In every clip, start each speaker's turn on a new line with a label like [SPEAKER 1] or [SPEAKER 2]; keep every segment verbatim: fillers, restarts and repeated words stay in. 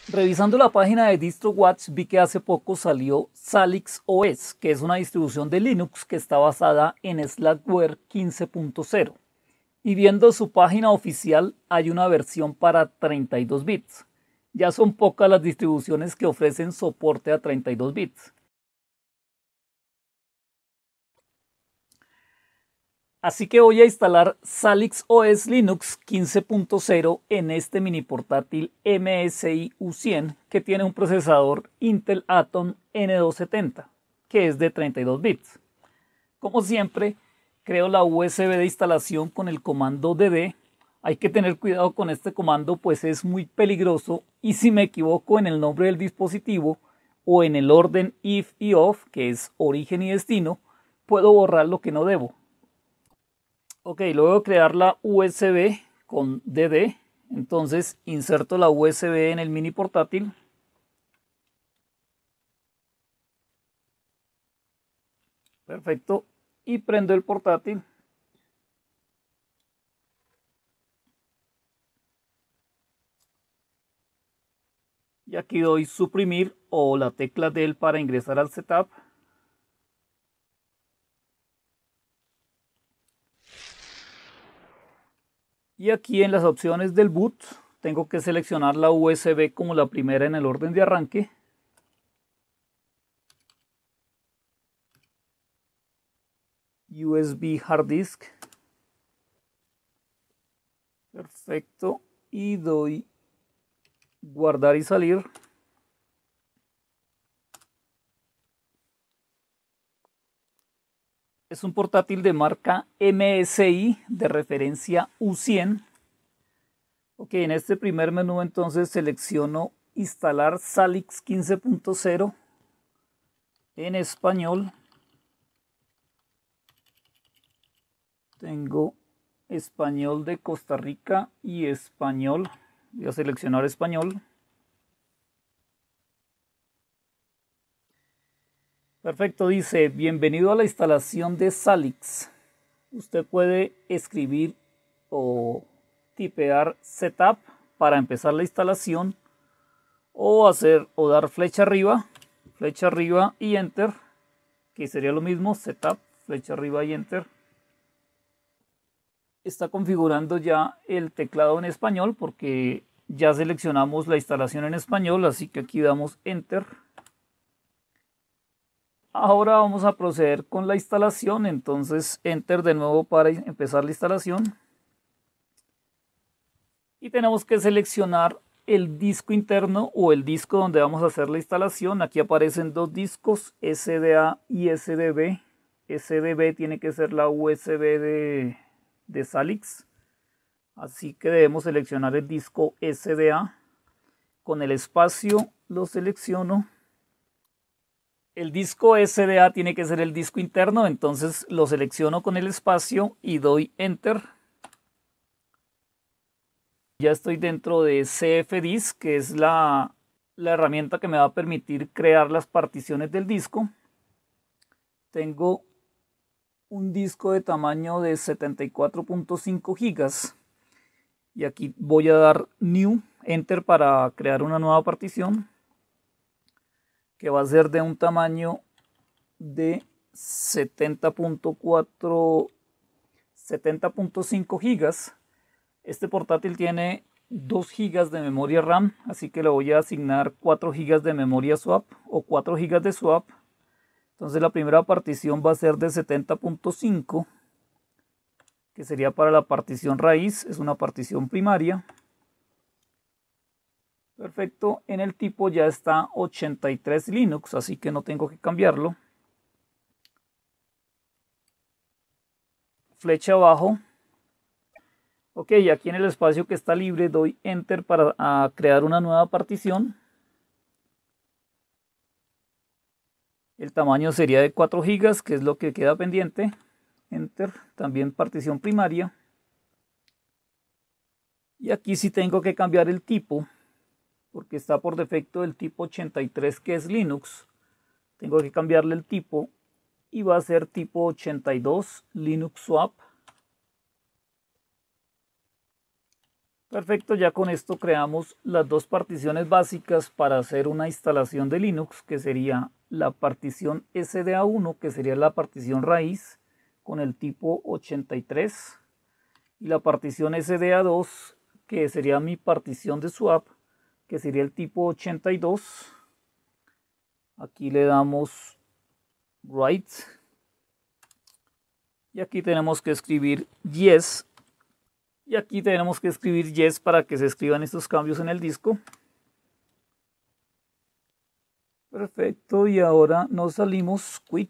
[SPEAKER 1] Revisando la página de DistroWatch vi que hace poco salió Salix O S, que es una distribución de Linux que está basada en Slackware quince punto cero. Y viendo su página oficial hay una versión para treinta y dos bits. Ya son pocas las distribuciones que ofrecen soporte a treinta y dos bits. Así que voy a instalar Salix O S Linux quince punto cero en este mini portátil M S I U cien que tiene un procesador Intel Atom N doscientos setenta, que es de treinta y dos bits. Como siempre, creo la U S B de instalación con el comando D D. Hay que tener cuidado con este comando, pues es muy peligroso y si me equivoco en el nombre del dispositivo o en el orden if y off, que es origen y destino, puedo borrar lo que no debo. Ok, luego de crear la U S B con D D, entonces inserto la U S B en el mini portátil. Perfecto. Y prendo el portátil. Y aquí doy suprimir o la tecla del para ingresar al setup. Y aquí en las opciones del boot tengo que seleccionar la U S B como la primera en el orden de arranque. U S B Hard Disk. Perfecto. Y doy guardar y salir. Es un portátil de marca M S I de referencia U cien. Ok, en este primer menú entonces selecciono instalar Salix quince punto cero en español. Tengo español de Costa Rica y español. Voy a seleccionar español. Perfecto, dice, bienvenido a la instalación de Salix. Usted puede escribir o tipear setup para empezar la instalación o hacer o dar flecha arriba, flecha arriba y enter, que sería lo mismo, setup, flecha arriba y enter. Está configurando ya el teclado en español porque ya seleccionamos la instalación en español, así que aquí damos enter. Ahora vamos a proceder con la instalación, entonces enter de nuevo para empezar la instalación. Y tenemos que seleccionar el disco interno o el disco donde vamos a hacer la instalación. Aquí aparecen dos discos, S D A y S D B. S D B tiene que ser la U S B de, de Salix. Así que debemos seleccionar el disco S D A. Con el espacio lo selecciono. El disco S D A tiene que ser el disco interno, entonces lo selecciono con el espacio y doy enter. Ya estoy dentro de cfdisk, que es la, la herramienta que me va a permitir crear las particiones del disco. Tengo un disco de tamaño de setenta y cuatro punto cinco gigas y aquí voy a dar new, enter para crear una nueva partición que va a ser de un tamaño de setenta punto cuatro, setenta punto cinco gigas. Este portátil tiene dos gigas de memoria RAM, así que le voy a asignar cuatro gigas de memoria swap o cuatro gigas de swap. Entonces la primera partición va a ser de setenta punto cinco, que sería para la partición raíz, es una partición primaria. Perfecto, en el tipo ya está ochenta y tres Linux, así que no tengo que cambiarlo. Flecha abajo. Ok, aquí en el espacio que está libre doy enter para a crear una nueva partición. El tamaño sería de cuatro gigas, que es lo que queda pendiente. Enter, también partición primaria. Y aquí sí tengo que cambiar el tipo, porque está por defecto el tipo ochenta y tres, que es Linux. Tengo que cambiarle el tipo y va a ser tipo ochenta y dos Linux Swap. Perfecto, ya con esto creamos las dos particiones básicas para hacer una instalación de Linux, que sería la partición S D A uno, que sería la partición raíz con el tipo ochenta y tres, y la partición S D A dos, que sería mi partición de swap, que sería el tipo ochenta y dos. Aquí le damos write y aquí tenemos que escribir yes, y aquí tenemos que escribir yes para que se escriban estos cambios en el disco. Perfecto, y ahora nos salimos, quit.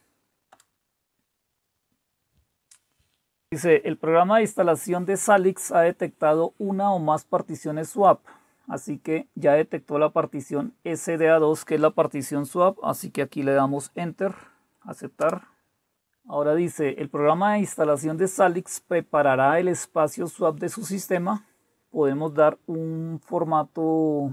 [SPEAKER 1] Dice, el programa de instalación de Salix ha detectado una o más particiones swap, así que ya detectó la partición S D A dos, que es la partición swap, así que aquí le damos enter, aceptar. Ahora dice, el programa de instalación de Salix preparará el espacio swap de su sistema. Podemos dar un formato,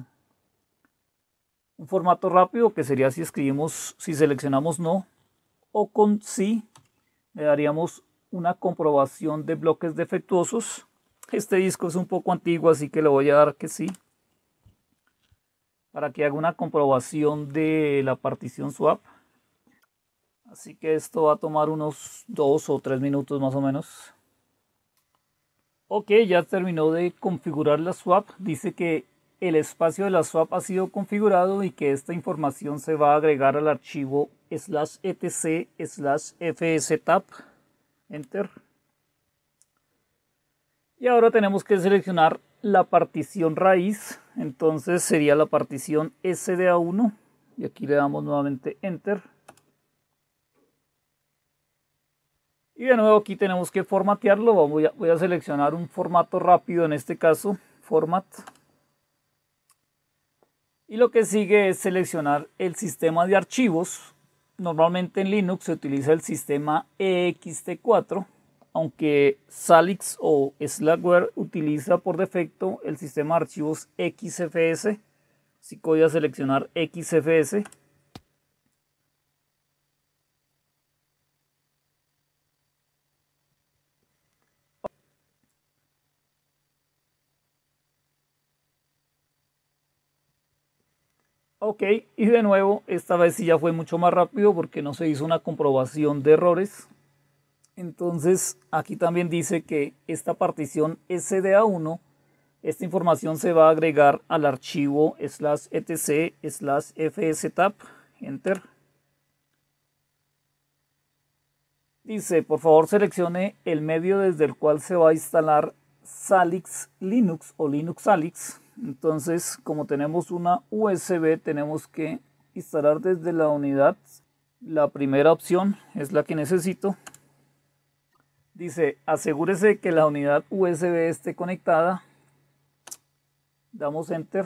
[SPEAKER 1] un formato rápido, que sería si escribimos, si seleccionamos no, o con sí, le daríamos una comprobación de bloques defectuosos. Este disco es un poco antiguo, así que le voy a dar que sí, para que haga una comprobación de la partición swap. Así que esto va a tomar unos dos o tres minutos más o menos. Ok, ya terminó de configurar la swap. Dice que el espacio de la swap ha sido configurado y que esta información se va a agregar al archivo slash etc slash fstab. Enter. Y ahora tenemos que seleccionar la partición raíz. Entonces sería la partición S D A uno. Y aquí le damos nuevamente enter. Y de nuevo aquí tenemos que formatearlo. Voy a, voy a seleccionar un formato rápido, en este caso, format. Y lo que sigue es seleccionar el sistema de archivos. Normalmente en Linux se utiliza el sistema E X T cuatro, aunque Salix o Slackware utiliza por defecto el sistema de archivos X F S. Así que voy a seleccionar X F S. Ok, y de nuevo, esta vez sí ya fue mucho más rápido porque no se hizo una comprobación de errores. Entonces aquí también dice que esta partición S D A uno, esta información se va a agregar al archivo slash etc slash fstab. Enter. Dice, por favor seleccione el medio desde el cual se va a instalar Salix Linux o Linux Salix. Entonces, como tenemos una U S B, tenemos que instalar desde la unidad. La primera opción es la que necesito. Dice, asegúrese que la unidad U S B esté conectada. Damos enter.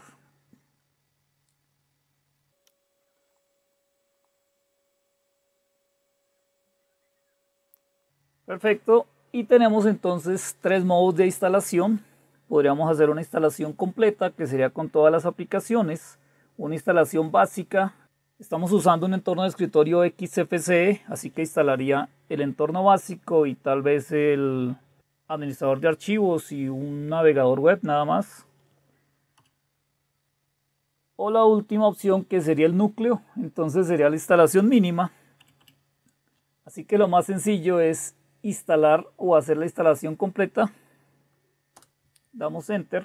[SPEAKER 1] Perfecto. Y tenemos entonces tres modos de instalación. Podríamos hacer una instalación completa, que sería con todas las aplicaciones. Una instalación básica. Estamos usando un entorno de escritorio X F C E, así que instalaría el entorno básico y tal vez el administrador de archivos y un navegador web nada más. O la última opción, que sería el núcleo, entonces sería la instalación mínima. Así que lo más sencillo es instalar o hacer la instalación completa. Damos enter.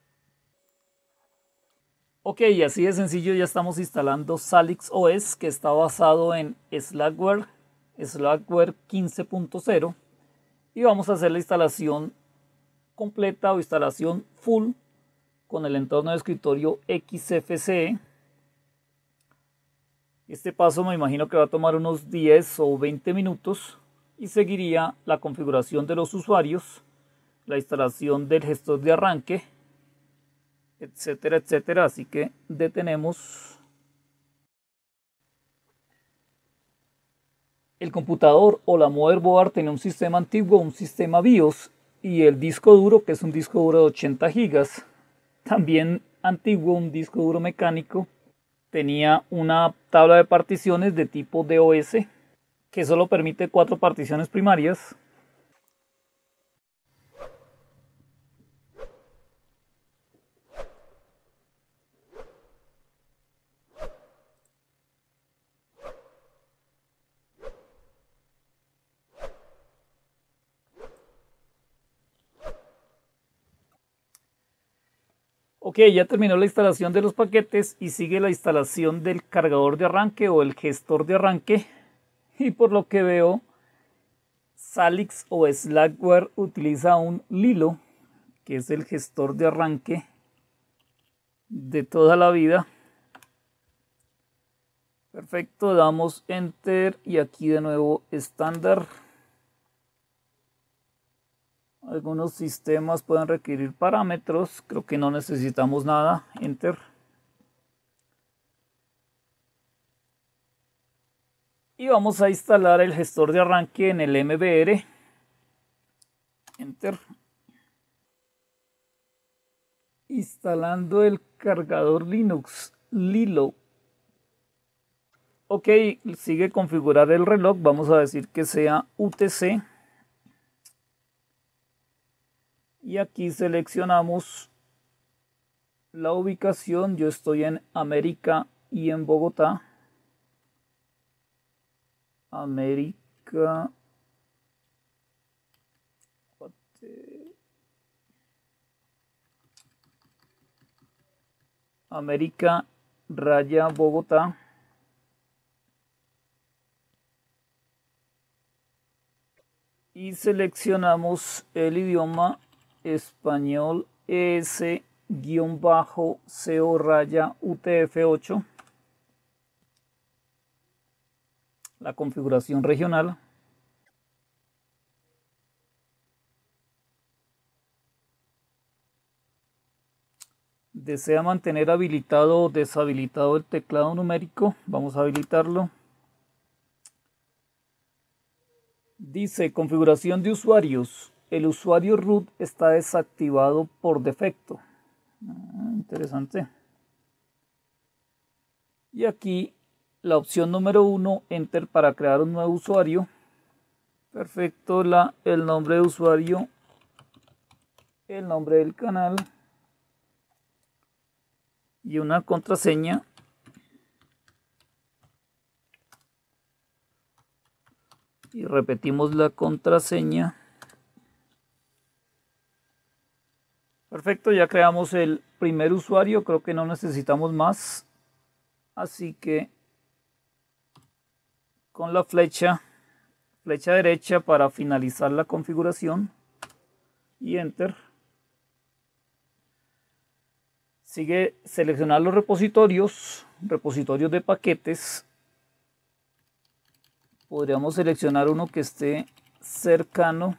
[SPEAKER 1] Ok, así de sencillo ya estamos instalando Salix O S, que está basado en Slackware, Slackware quince punto cero. Y vamos a hacer la instalación completa o instalación full con el entorno de escritorio X F C E. Este paso me imagino que va a tomar unos diez o veinte minutos y seguiría la configuración de los usuarios, la instalación del gestor de arranque, etcétera, etcétera. Así que detenemos. El computador o la motherboard tenía un sistema antiguo, un sistema BIOS, y el disco duro, que es un disco duro de ochenta gigas, también antiguo, un disco duro mecánico, tenía una tabla de particiones de tipo D O S que solo permite cuatro particiones primarias. Ok, ya terminó la instalación de los paquetes y sigue la instalación del cargador de arranque o el gestor de arranque. Y por lo que veo, Salix o Slackware utiliza un Lilo, que es el gestor de arranque de toda la vida. Perfecto, damos Enter y aquí de nuevo estándar. Algunos sistemas pueden requerir parámetros, creo que no necesitamos nada, Enter. Y vamos a instalar el gestor de arranque en el M B R, Enter. Instalando el cargador Linux, Lilo. Ok, sigue configurar el reloj, vamos a decir que sea U T C. Y aquí seleccionamos la ubicación, yo estoy en América y en Bogotá. América. América, raya Bogotá. Y seleccionamos el idioma español E S-C O raya U T F ocho. La configuración regional. ¿Desea mantener habilitado o deshabilitado el teclado numérico? Vamos a habilitarlo. Dice configuración de usuarios. El usuario root está desactivado por defecto. Ah, interesante. Y aquí la opción número uno, Enter para crear un nuevo usuario. Perfecto, la, el nombre de usuario, el nombre del canal y una contraseña. Y repetimos la contraseña. Perfecto, ya creamos el primer usuario, creo que no necesitamos más. Así que con la flecha, flecha derecha para finalizar la configuración y Enter. Sigue seleccionar los repositorios, repositorios de paquetes. Podríamos seleccionar uno que esté cercano.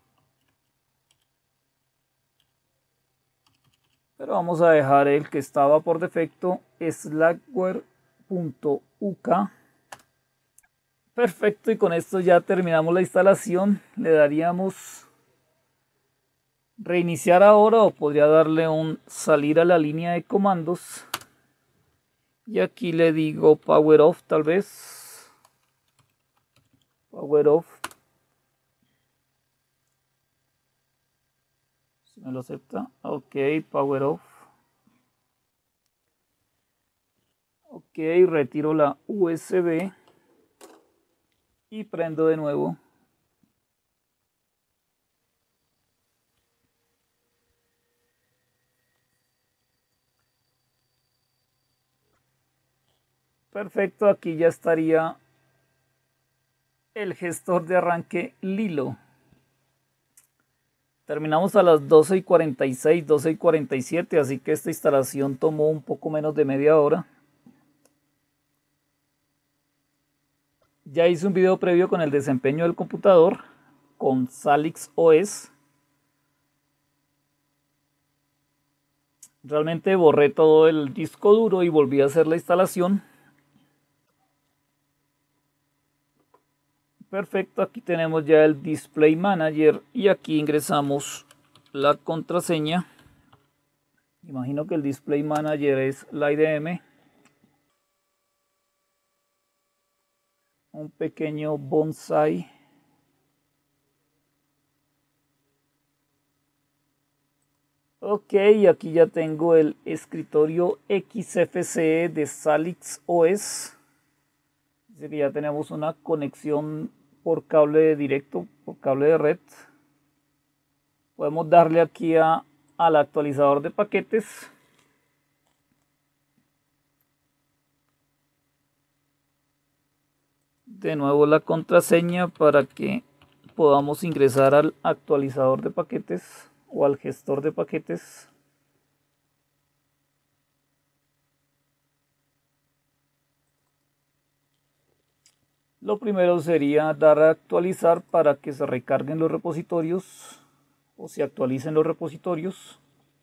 [SPEAKER 1] Pero vamos a dejar el que estaba por defecto, slackware punto U K. Perfecto, y con esto ya terminamos la instalación. Le daríamos reiniciar ahora o podría darle un salir a la línea de comandos. Y aquí le digo power off tal vez. Power off. Si me lo acepta. Ok, power off. Ok, retiro la U S B. Y prendo de nuevo. Perfecto, aquí ya estaría el gestor de arranque Lilo. Terminamos a las doce y cuarenta y seis, doce y cuarenta y siete, así que esta instalación tomó un poco menos de media hora. Ya hice un video previo con el desempeño del computador con Salix O S. Realmente borré todo el disco duro y volví a hacer la instalación. Perfecto, aquí tenemos ya el Display Manager y aquí ingresamos la contraseña. Imagino que el Display Manager es la I D M. Un pequeño bonsai. Ok, aquí ya tengo el escritorio X F C E de Salix O S. Dice que ya tenemos una conexión por cable directo, por cable de red. Podemos darle aquí a, al actualizador de paquetes. de nuevo la contraseña para que podamos ingresar al actualizador de paquetes o al gestor de paquetes. Lo primero sería dar a actualizar para que se recarguen los repositorios o se actualicen los repositorios.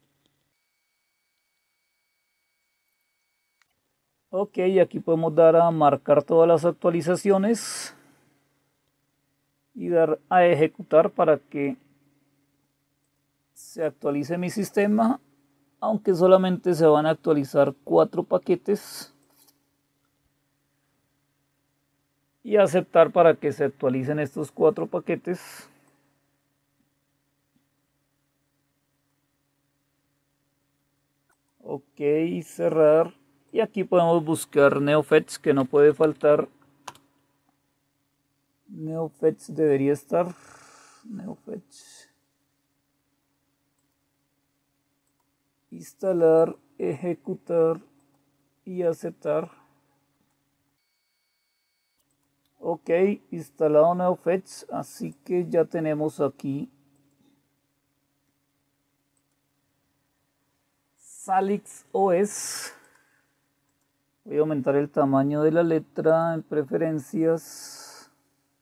[SPEAKER 1] Ok, aquí podemos dar a marcar todas las actualizaciones y dar a ejecutar para que se actualice mi sistema, aunque solamente se van a actualizar cuatro paquetes. Y aceptar para que se actualicen estos cuatro paquetes. Ok, cerrar. Y aquí podemos buscar NeoFetch, que no puede faltar. NeoFetch debería estar. NeoFetch. Instalar, ejecutar y aceptar. Ok, instalado NeoFetch, así que ya tenemos aquí Salix O S. Voy a aumentar el tamaño de la letra en preferencias.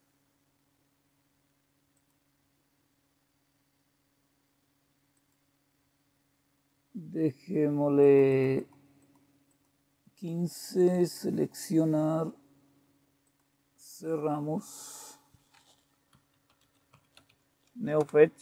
[SPEAKER 1] Dejémosle quince, seleccionar. Cerramos NeoFetch.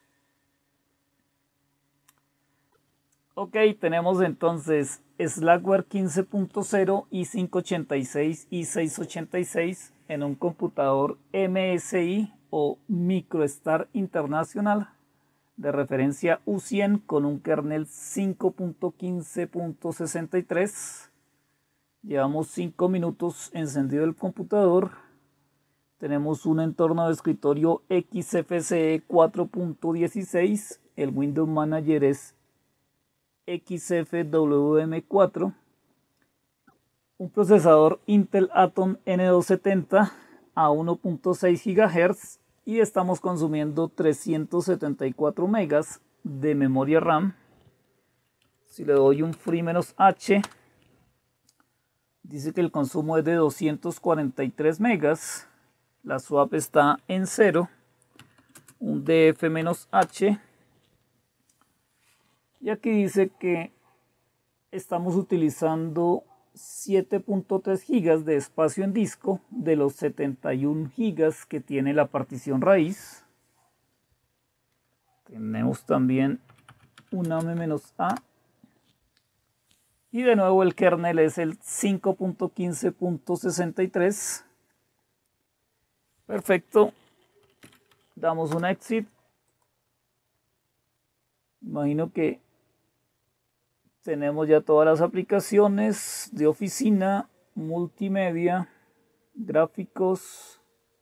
[SPEAKER 1] Ok, tenemos entonces Slackware quince punto cero i cinco ochenta y seis i seis ochenta y seis en un computador M S I o MicroStar International de referencia U cien con un kernel cinco punto quince punto sesenta y tres. Llevamos cinco minutos encendido el computador. Tenemos un entorno de escritorio X F C E cuatro punto dieciséis. El Windows Manager es X F W M cuatro. Un procesador Intel Atom N doscientos setenta a uno punto seis gigahertz. Y estamos consumiendo trescientos setenta y cuatro megas de memoria RAM. Si le doy un free-h, dice que el consumo es de doscientos cuarenta y tres megas. La swap está en cero. Un D F-H. Y aquí dice que estamos utilizando siete punto tres gigas de espacio en disco de los setenta y uno gigas que tiene la partición raíz. Tenemos también una M-A. Y de nuevo el kernel es el cinco punto quince punto sesenta y tres. Perfecto. Damos un exit. Imagino que tenemos ya todas las aplicaciones de oficina, multimedia, gráficos,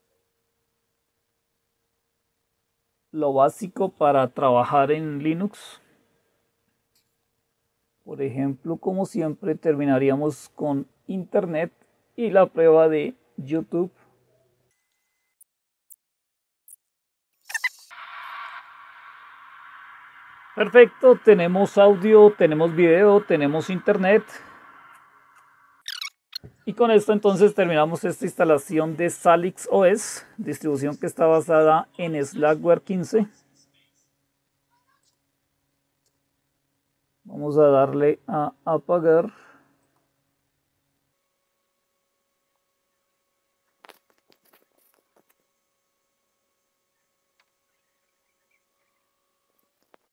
[SPEAKER 1] lo básico para trabajar en Linux. Por ejemplo, como siempre, terminaríamos con Internet y la prueba de YouTube. Perfecto, tenemos audio, tenemos video, tenemos internet. Y con esto entonces terminamos esta instalación de Salix O S, distribución que está basada en Slackware quince. Vamos a darle a apagar.